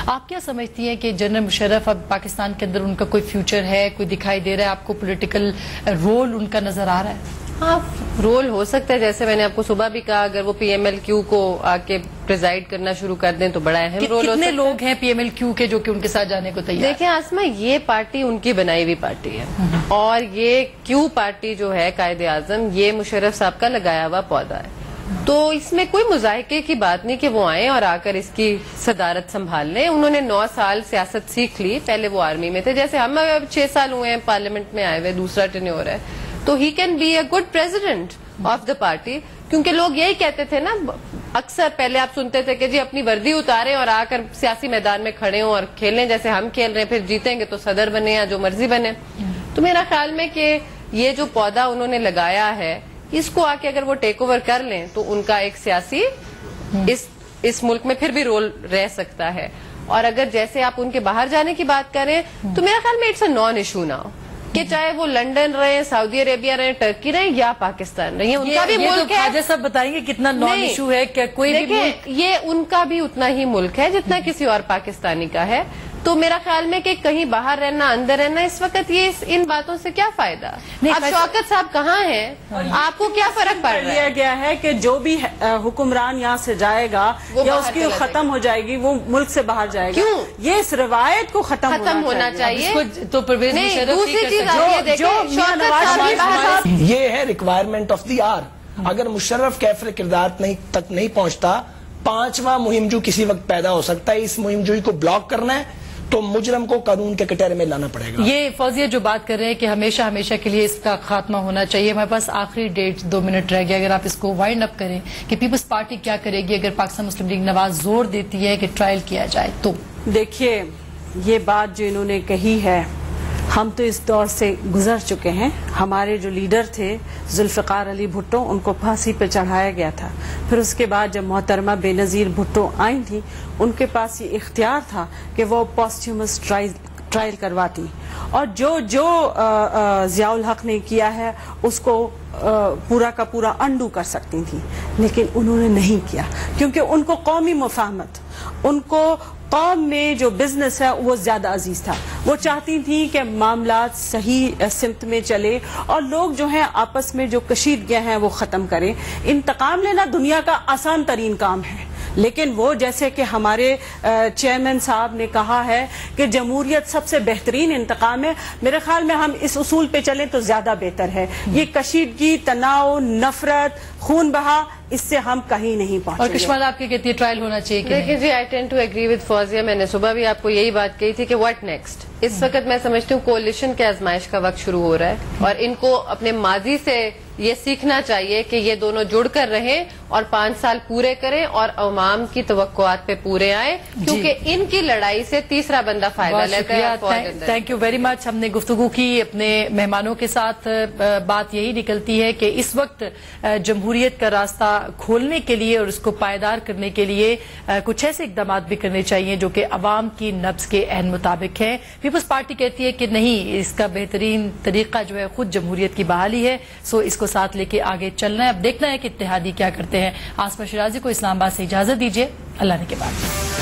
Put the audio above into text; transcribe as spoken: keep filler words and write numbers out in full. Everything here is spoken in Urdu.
آپ کیا سمجھتی ہیں کہ جنرل مشرف اب پاکستان کے اندر ان کا کوئی فیوچر ہے, کوئی دکھائی دے رہا ہے آپ کو, پولیٹیکل رول ان کا نظر آ رہا ہے؟ ہاں رول ہو سکتا ہے, جیسے میں نے آپ کو صبح بھی کہا, اگر وہ پی ایم ایل کیو کو آ کے پریزائڈ کرنا شروع کر دیں تو بڑا اہم رول ہو سکتا ہے. کتنے لوگ ہیں پی ایم ایل کیو کے جو کہ ان کے ساتھ جانے کو تیار؟ دیکھیں آسما, یہ پارٹی ان کی بنائی ہوئی پارٹی ہے, اور یہ کیو پارٹی جو ہے قائد اعظم, یہ مشرف صاحب کا لگایا ہوا پودا ہے. تو اس میں کوئی مذائقے کی بات نہیں کہ وہ آئیں اور آ کر اس کی صدارت سنبھال لیں. انہوں نے نو سال سیاست سیکھ لی, پہلے وہ آرمی میں تھے, جیسے ہم چھ سال ہوئے ہیں پارلیمنٹ میں آئے ہوئے, دوسرا ٹینیور ہے, تو ہی can be a good president of the party. کیونکہ لوگ یہی کہتے تھے نا اکثر, پہلے آپ سنتے تھے کہ جی اپنی وردی اتاریں اور آ کر سیاسی میدان میں کھڑے ہوں اور کھیلیں جیسے ہم کھیل رہے ہیں, پھر جیتیں گے تو صدر بنے یا جو مرضی بنے. تو میرا خیال میں کہ یہ جو پودا انہوں نے لگایا ہے, اس کو آ کے اگر وہ ٹیک اوور کر لیں تو ان کا ایک سیاسی اس اس ملک میں پھر بھی رول رہ سکتا ہے. اور اگر جیسے آپ ان کے باہر جانے کی بات کریں تو میرا خیال میں it's a non issue now, کہ چاہے وہ لنڈن رہے, سعودی عربیہ رہے, ٹرکی رہے یا پاکستان رہے, ان کا بھی ملک ہے. خواجہ صاحب بتائیں گے کتنا نان ایشو ہے, کہ کوئی بھی یہ ان کا بھی اتنا ہی ملک ہے جتنا کسی اور پاکستانی کا ہے. تو میرا خیال میں کہ کہیں باہر رہنا اندر رہنا اس وقت یہ ان باتوں سے کیا فائدہ. اب شوکت صاحب کہاں ہیں, آپ کو کیا فرق پڑ رہا ہے؟ گیا ہے کہ جو بھی حکمران یہاں سے جائے گا یا اس کی ختم ہو جائے گی, وہ ملک سے باہر جائے گا. کیوں یہ اس روایت کو ختم ختم ہونا چاہیے. تو پرویز دوسری چیز یہ ہے ریکوائرمنٹ آف دی آر. اگر مشرف کیفر کردار تک نہیں پہنچتا, پانچواں مہم جو کسی وقت پیدا ہو سکتا ہے. اس مہم جوئی کو بلاک کرنا ہے تو مجرم کو قانون کے کٹہرے میں لانا پڑے گا. یہ فوزیہ جو بات کر رہے ہیں کہ ہمیشہ ہمیشہ کے لیے اس کا خاتمہ ہونا چاہیے, ہمارے پاس آخری ڈیٹ دو منٹ رہ گیا, اگر آپ اس کو وائنڈ اپ کریں کہ پیپلز پارٹی کیا کرے گی اگر پاکستان مسلم لیگ نواز زور دیتی ہے کہ ٹرائل کیا جائے تو؟ دیکھیے یہ بات جو انہوں نے کہی ہے, ہم تو اس دور سے گزر چکے ہیں. ہمارے جو لیڈر تھے ذوالفقار علی بھٹو, ان کو پھانسی پہ چڑھایا گیا تھا. پھر اس کے بعد جب محترمہ بے نظیر بھٹو آئی تھی, ان کے پاس یہ اختیار تھا کہ وہ پوسٹیومس ٹرائل کرواتی, اور جو جو ضیاء الحق نے کیا ہے اس کو پورا کا پورا انڈو کر سکتی تھی, لیکن انہوں نے نہیں کیا, کیونکہ ان کو قومی مفاہمت, ان کو قوم میں جو بزنس ہے وہ زیادہ عزیز تھا. وہ چاہتی تھیں کہ معاملات صحیح سمت میں چلے اور لوگ جو ہیں آپس میں جو کشیدگیاں ہیں وہ ختم کریں. انتقام لینا دنیا کا آسان ترین کام ہے, لیکن وہ جیسے کہ ہمارے چیئرمین صاحب نے کہا ہے کہ جمہوریت سب سے بہترین انتقام ہے, میرے خیال میں ہم اس اصول پہ چلیں تو زیادہ بہتر ہے. یہ کشیدگی, تناؤ, نفرت, خون بہا, اس سے ہم کہیں نہیں پہنچے. اور کشمال آپ کی کہتی ہے ٹرائل ہونا چاہیے کہ دیکھیں جی, I tend to agree with Fauzia. میں نے صبح بھی آپ کو یہی بات کہی تھی کہ واٹ نیکسٹ. اس وقت میں سمجھتی ہوں کولیشن کے آزمائش کا وقت شروع ہو رہا ہے, اور ان کو اپنے ماضی سے یہ سیکھنا چاہیے کہ یہ دونوں جڑ کر رہیں اور پانچ سال پورے کریں اور عوام کی توقعات پہ پورے آئیں, کیونکہ ان کی لڑائی سے تیسرا بندہ فائدہ لیتا ہے. Thank you very much. ہم نے گفتگو کی اپنے مہمانوں کے ساتھ, بات یہی نکلتی ہے کہ اس وقت جمہوریت کا راستہ کھولنے کے لیے اور اس کو پائیدار کرنے کے لیے کچھ ایسے اقدامات بھی کرنے چاہیے جو کہ عوام کی نبض کے عین مطابق ہیں. پیپلز پارٹی کہتی ہے کہ نہیں, اس کا بہترین طریقہ جو ہے خود جمہوریت کی بحالی ہے, سو اس کو ساتھ لے کے آگے چلنا ہے. اب دیکھنا ہے کہ اتحادی کیا کرتے ہیں. آسما شرازی کو اسلام آباد سے اجازت دیجیے, اللہ نے کے بعد.